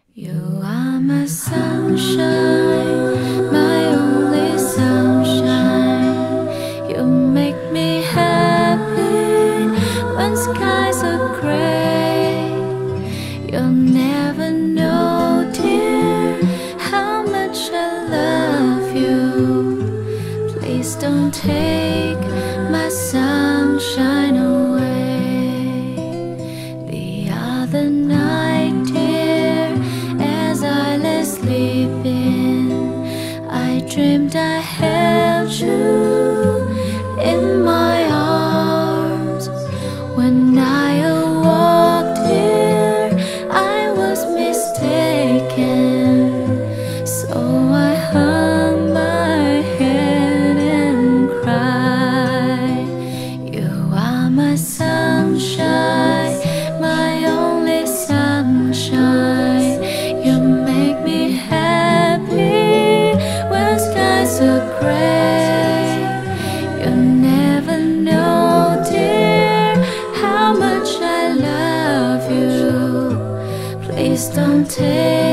You are my sunshine, my only sunshine. You make me happy when skies are gray. You'll never know, dear, how much I love you. Please don't take my sunshine away. The other night, dear, as I lay sleeping, I dreamed I held you in my arms. When I awoke, dear, I was mistaken. So I hung my head and cried. You are my sunshine, my only sunshine. You make me happy when skies are gray. You never know, dear, how much I love you. Please don't take